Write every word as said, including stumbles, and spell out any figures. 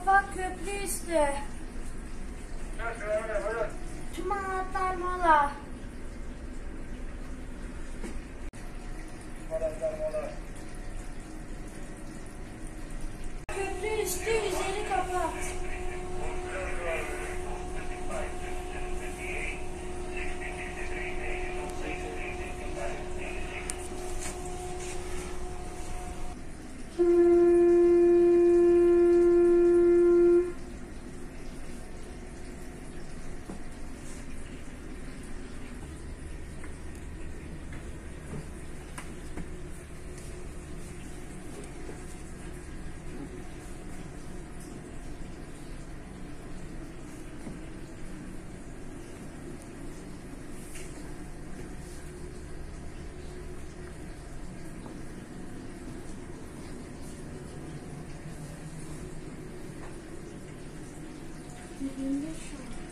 kapak köprü üstü. Tüm anahtar mola. Köprü üstü üzeri kapat. Yirmi beş